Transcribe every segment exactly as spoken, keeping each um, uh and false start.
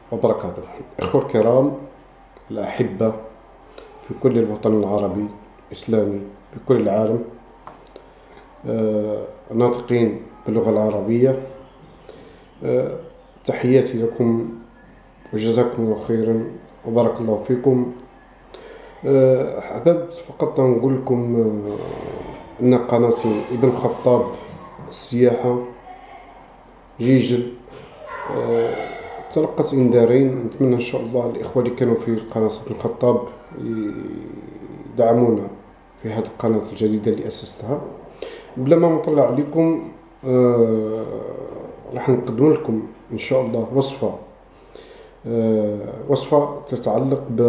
وبركاته. إخوة الكرام الأحبة في كل الوطن العربي الإسلامي في كل العالم، آه، ناطقين باللغة العربية، آه، تحياتي لكم وجزاكم الله خيرا وبارك الله فيكم. آه، حببت فقط نقول لكم آه، أن قناة ابن خطاب السياحة جيجل آه، تلقت إنذارين. نتمنى إن شاء الله الإخوة اللي كانوا في قناة ابن الخطاب يدعمونا في هذه القناة الجديدة اللي أسستها. بلا ما نطلع عليكم، آه راح نقدم لكم إن شاء الله وصفة آه وصفة تتعلق ب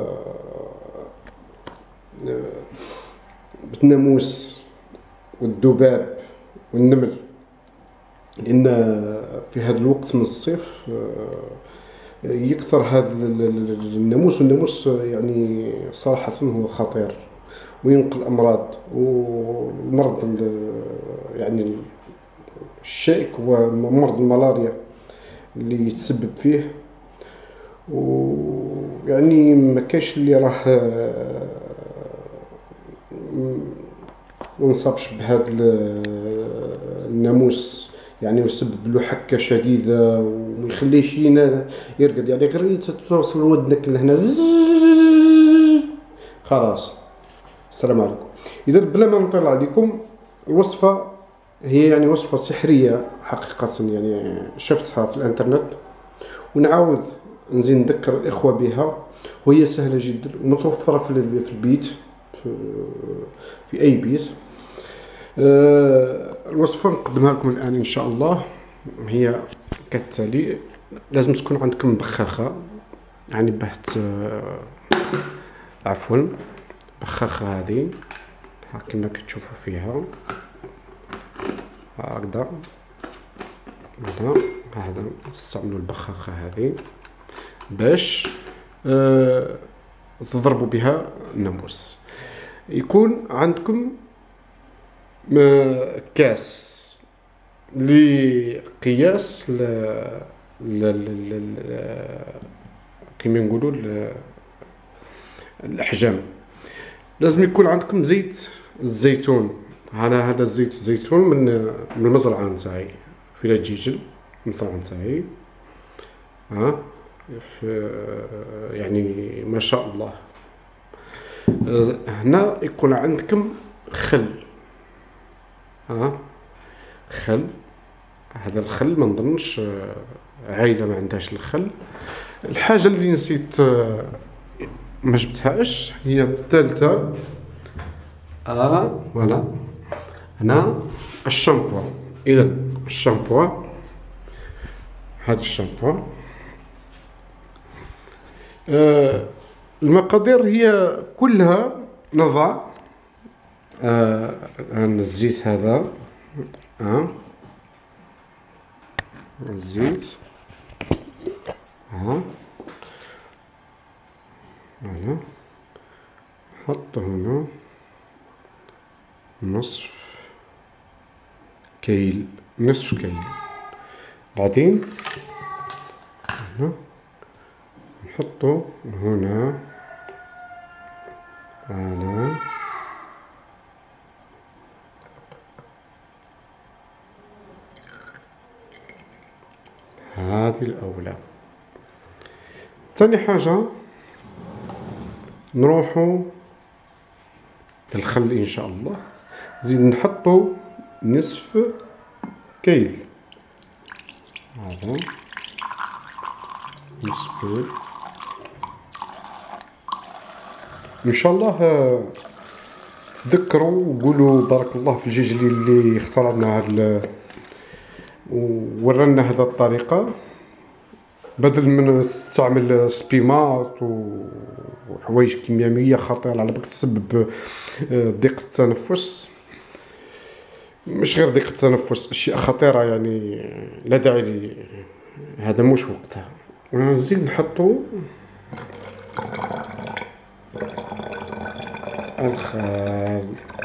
بالناموس والذباب والنمل، لأن في هذا الوقت من الصيف آه، يكثر هذا الناموس. والناموس يعني صراحة هو خطير وينقل أمراض، والمرض يعني الشائك هو مرض الملاريا اللي يتسبب فيه. ويعني ما كاينش اللي راه ما نصابش بهذا الناموس، يعني يسبب له حكة شديدة وما يخليش يرقد، يعني غير توصل ودنك لهنا خلاص السلام عليكم. إذا بلا ما نطول عليكم، الوصفة هي يعني وصفة سحرية حقيقة، يعني شفتها في الانترنت ونعاود نزيد نذكر الإخوة بها، وهي سهلة جدا ومتوفرة في البيت، في, في أي بيت. أه الوصفة نقدمها لكم الآن إن شاء الله. هي كالتالي: لازم تكون عندكم بخاخة، يعني بهت عفوا بخاخة هذه كما كتشوفوا فيها هكذا. هذا هذا نستعملوا البخاخة هذه باش أه تضربوا بها الناموس. يكون عندكم كاس لقياس ل كما نقولوا الاحجام. لازم يكون عندكم زيت الزيتون. هذا هذا الزيت الزيتون من من المزرعه نتاعي في الجيجل، المزرعه نتاعي. ها يعني ما شاء الله. هنا يكون عندكم خل. ها خل. هذا الخل ما نظنش عائله ما عندهاش الخل. الحاجه اللي نسيت ما جبتهاش هي الثالثه. اه فوالا. هنا الشامبو. اذا الشامبو، هذا الشامبو. آه المقادير هي كلها نضع آه الزيت هذا. آه الزيت ها فوالا. نحط هنا نصف كيل نصف كيل. بعدين هنا نحطه هنا على هذه الأولى. ثاني حاجة نروحوا للخل إن شاء الله. زيد نحطوا نصف كيل. هذا نصف كيل إن شاء الله. تذكروا وقولوا بارك الله في الجيجلي اللي اختار لنا هذا وورانا هذا الطريقة، بدل من تستعمل سبيمات وحوايج كيميائية خطيرة على بالك تسبب ضيق التنفس. مش غير ضيق التنفس، أشياء خطيرة يعني لا داعي لي، هذا مش وقتها. ونزيد نحطو الخل.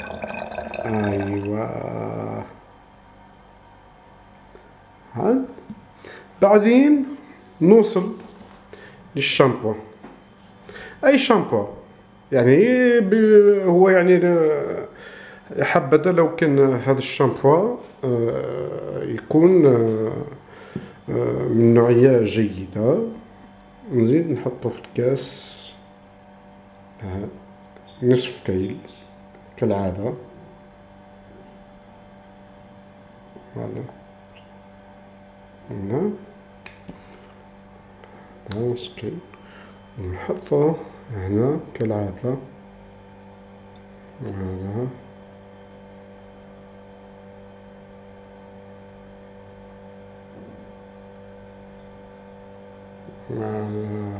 أيوة هاد. بعدين نوصل للشامبو، اي شامبو يعني هو يعني حبذا لو كان هذا الشامبو يكون من نوعية جيدة. نزيد نحطو في الكاس نصف كيل كالعادة. فوالا هنا نصف كيل، ونحطو هنا كالعادة. فوالا فوالا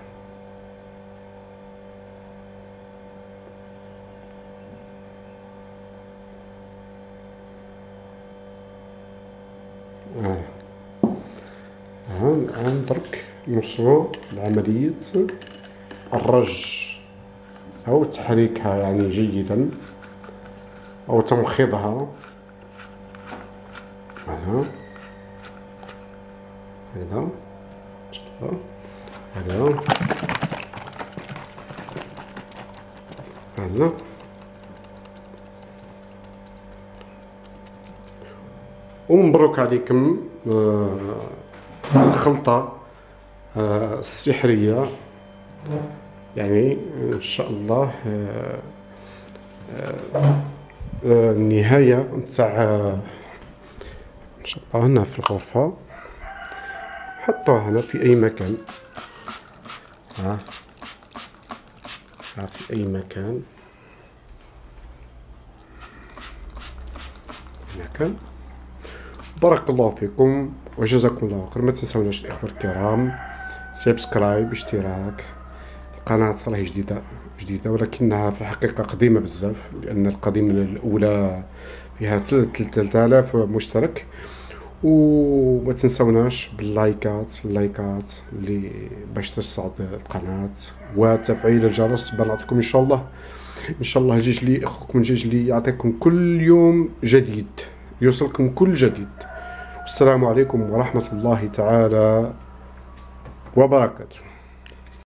هان الآن درك نوصلو لعملية الرج أو تحريكها يعني جيدا أو تمخيضها. هنا هكذا هكذا هكذا. ومبروك عليكم الخلطة السحرية، يعني إن شاء الله النهاية نتاع إن شاء الله هنا في الغرفة. حطوها هنا في أي مكان، ها ها في أي مكان مكان. بارك الله فيكم وجزاكم الله خير. ما تنسوناش الإخوة الكرام سبسكرايب، اشتراك. القناة راهي جديدة جديدة ولكنها في الحقيقة قديمة بزاف، لأن القديمة الأولى فيها ثلاثة آلاف مشترك. وما تنسوناش باللايكات اللايكات اللي باش تصعد القناة وتفعيل الجرس بنعطيكم إن شاء الله. إن شاء الله جيج لي أخوكم جيج لي يعطيكم كل يوم جديد، يوصلكم كل جديد. السلام عليكم ورحمة الله تعالى وبركاته.